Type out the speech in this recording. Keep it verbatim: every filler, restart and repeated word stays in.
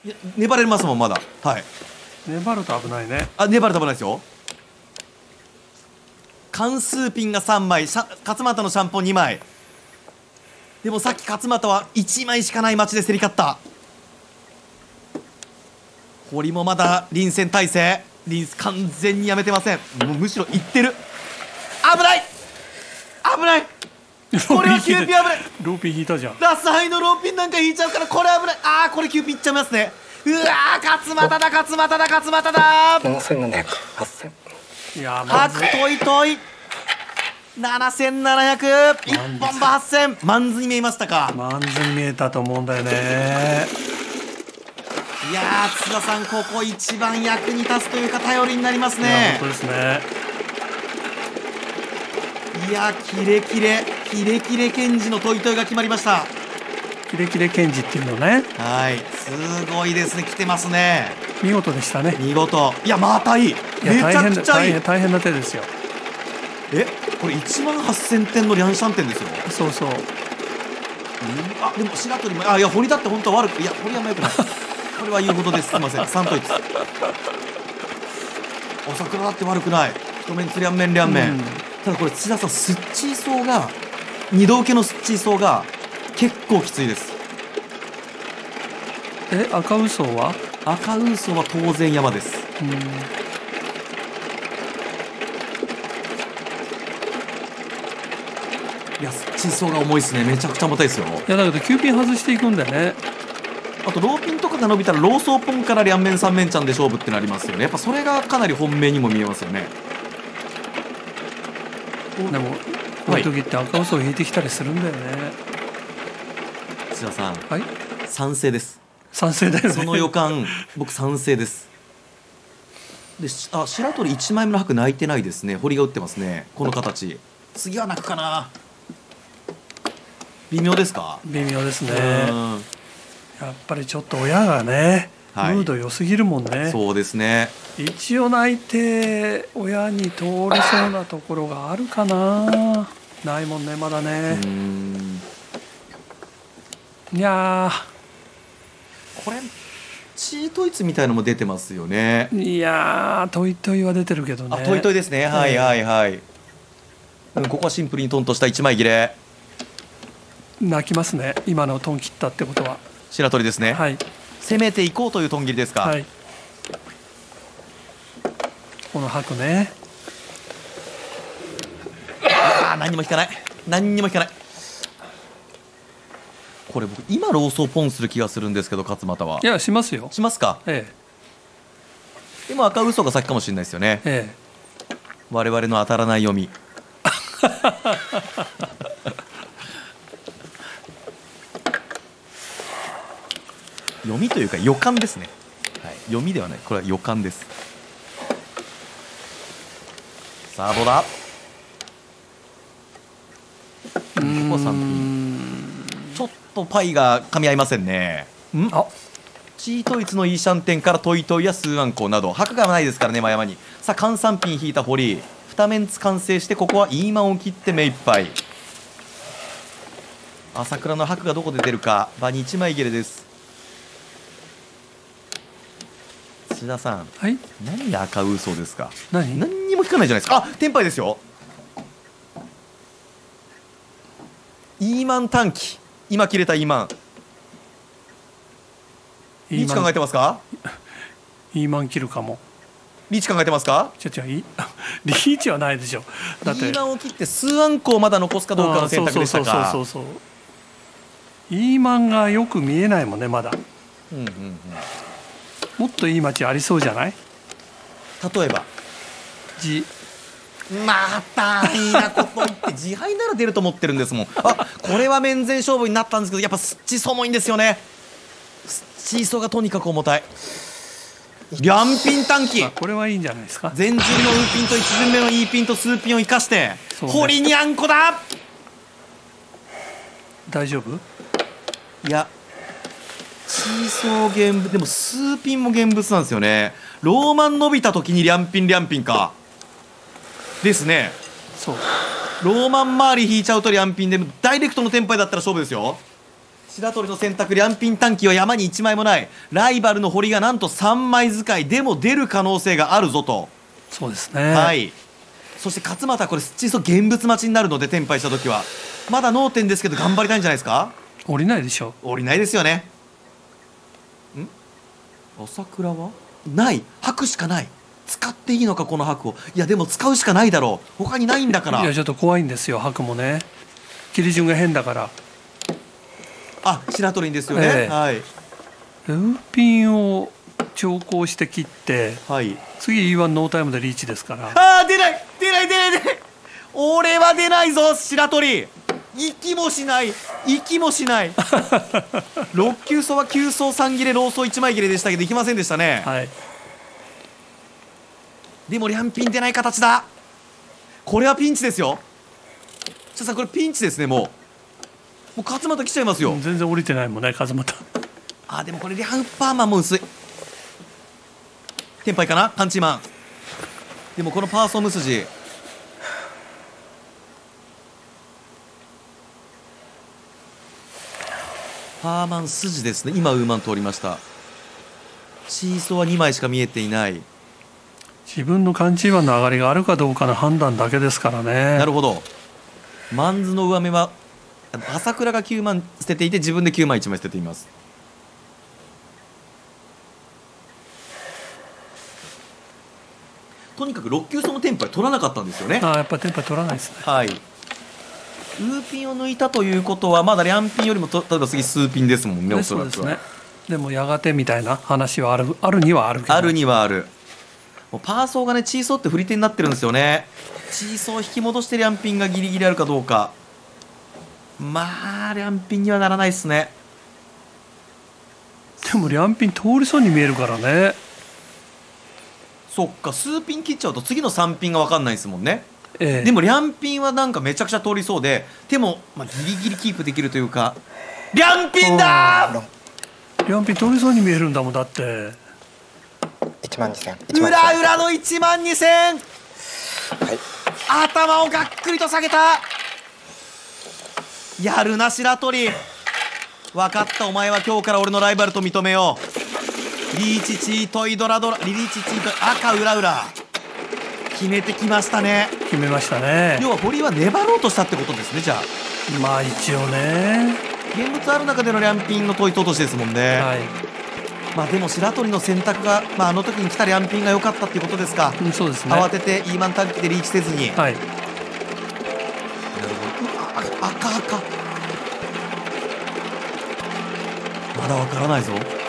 いや粘れますもんまだ。はい。 粘ると危ないね。 あ、粘ると危ないですよ。関数ピンがさんまい、勝俣のシャンポンにまい。でもさっき勝俣はいちまいしかない待ちで競り勝った。堀もまだ臨戦態勢。リンス完全にやめてません。もうむしろいってる。危ない危ない。これはキューピン危ない。 ローピン引いたじゃん。 ラスハイのローピンなんか引いちゃうからこれ危ない。あーこれキューピンいっちゃいますね。うわー勝俣だ勝俣だ勝俣だ。 ななせんななひゃく、はっせん。 いやーまず白トイトイななせんななひゃく、いっぽんばはっせん。マンズに見えましたか。 マンズに見えたと思うんだよね。 いやー津田さんここ一番役に立つというか頼りになりますいやね。 本当ですね。 いやーキレキレキレキレケンジのトイトイが決まりました。 キレキレケンジっていうのね。 はい、すごいですね。来てますね。 見事でしたね。 見事。いやまたいい。 いやめちゃくちゃいい。 大変大変な手ですよ。 えこれいちまんはっせんてんのリャンシャン店ですよ。 そうそう。 あでも白鳥もあいや堀だって本当は悪くいや堀山よくない。これは言うほどです。すみません。三統一。お桜だって悪くない。太麺つりゃんめんりゃんめん。ただこれ土田さんスッチーソーが二度受けのスッチーソーが結構きついです。 え赤嘘は赤ウソは当然山です。 うんいやスッチーソーが重いですね。めちゃくちゃ重たいですよ。 いやだけどキューピン外していくんだよね。 あとローピンとかが伸びたらローソーポンから両面三面ちゃんで勝負ってなりますよね。やっぱそれがかなり本命にも見えますよね。 でもこういう時って赤嘘を引いてきたりするんだよね。 土田さんはい賛成です。 賛成だよね。 その予感僕賛成です。でしあ白鳥いちまいめの白泣いてないですね。堀が打ってますね。この形次は泣くかな。微妙ですか。 微妙ですね。 うんやっぱりちょっと親がね、 はいムード良すぎるもんね。 そうですね。 一応泣いて親に通りそうなところがあるかな。ないもんねまだうね。 んいやこれチートイツみたいのも出てますよね。 ーいやートイトイは出てるけどね。 あトイトイですね。はいはいはい、うん、ここはシンプルにトンとしたいちまい切れ。 泣きますね今のトン切ったってことは。 白鳥ですね、 はい、 攻めていこうというトン切りですか。 はい、この白ね。 ああ何にも引かない何にも引かない。これ僕今ローソーポンする気がするんですけど勝俣はいやしますよ。 しますか。 えでも赤嘘が先かもしれないですよね。 ええ我々の当たらない読み読みというか予感ですね、はい、読みではない。これは予感です。さあどうだ。こえこはさんピン。ちょっとパイが噛み合いませんね。んあチートイツのイーシャンテンからトイトイやスーアンコウなど白がないですからね。真山にさあ関さんピン引いた堀にメンツ完成してここはイーマンを切って目いっぱい。朝倉の白がどこで出るか。場にいちまい切れです。土田さんはい何で赤嘘ですか。 何何にも引かないじゃないですか。あテンパイですよ。イーマン短期今切れたイーマンリーチ考えてますか。 イーマン切るかも。 リーチ考えてますか。 ちょちょいリーチはないでしょ。だってイーマンを切ってスーアンコをまだ残すかどうかの選択でしたか。 そうそうそうそうそう。イーマンがよく見えないもんねまだ。 うんうんうん。 もっといい街ありそうじゃない。 例えばじまたいいなこと言って自敗なら出ると思ってるんですもん。あこれは面前勝負になったんですけどやっぱスッチーソー重いんですよね。スッチーソーがとにかく重たい。両ピン短期まあこれはいいんじゃないですか。 前順のウーピンといち巡目のイーピンとスーピンを生かしてそうね堀にゃんこだ。 大丈夫。 いやチーソー現物でもスーピンも現物なんですよね。ローマン伸びた時に両ピン両ピンかですね。 そうローマン周り引いちゃうと両ピンでダイレクトのテンパイだったら勝負ですよ。 白鳥の選択、リャンピン短期は山にいちまいもない。ライバルの堀がなんとさんまい使いでも出る可能性があるぞと。 そうですね。 はい。そして勝俣はこれスッチーソ現物待ちになるので、転敗した時はまだ脳天ですけど頑張りたいんじゃないですか。 降りないでしょ。 降りないですよね。ん朝倉はない。白しかない。使っていいのかこの白を。いやでも使うしかないだろう、他にないんだから。 いやちょっと怖いんですよ、白もね。切り順が変だから。 あ、白鳥ですよね、 ええ、 はい。 ウーピンを長考して切って、 はい、 次 イーワン ノータイムでリーチですから。 ああ出ない出ない出ない出ない。俺は出ないぞ白鳥。息もしない息もしないろっきゅう走はきゅう走さん切れ、ロー走いちまい切れでしたけどいきませんでしたね。 はい。 でもリャンピン出ない形だ。これはピンチですよ。ちょっとさんこれピンチですね。もうもう勝俣来ちゃいますよ。 全然降りてないもんね勝俣。 あーでもこれリャンパーマンも薄い。テンパイかなパンチマン。でもこのパーソン無筋、パーマン筋ですね。今ウーマン通りました。シーソーはにまいしか見えていない。 自分の勘違いの上がりがあるかどうかの判断だけですからね。 なるほど。マンズの上目は朝倉がきゅうまん捨てていて自分できゅうまんいちまい捨てています。とにかくろっきゅう走のテンポは取らなかったんですよね。 ああやっぱテンポ取らないですね。 はい。ウーピンを抜いたということはまだリャンピンよりもと例えば次スーピンですもんね。おそらくは。 そうですね。でもやがてみたいな話はあるあるにはあるけど。 あるにはある。もうパーソーがねチーソーって振り手になってるんですよね。チーソーを引き戻してリャンピンがギリギリあるかどうか。まあリャンピンにはならないですね。 でもリャンピン通りそうに見えるからね。 そっか、数ピン切っちゃうと次のさんピンが分かんないですもんね。 ええ、 でもリャンピンはなんかめちゃくちゃ通りそうで、でも、まあ、ギリギリキープできるというか。リャンピンだー。 リャンピン通りそうに見えるんだもんだって。 いちまんにせん。 裏裏のいちまんにせん、 はい、 頭をがっくりと下げた。やるな白鳥。分かった、お前は今日から俺のライバルと認めよう。リーチチートイドラドラリリーチチートイ赤裏裏決めてきましたね。 決めましたね。 要は堀は粘ろうとしたってことですね。じゃあまあ一応ね現物ある中でのリャンピンのトイト落としですもんね。 はい。 まあでも白鳥の選択が、まあ、あの時に来たリャンピンが良かったっていうことですか。 うん、そうですね。 慌ててイーマン短期でリーチせずに。 はい。 なるほど。うわ赤赤まだわからないぞ。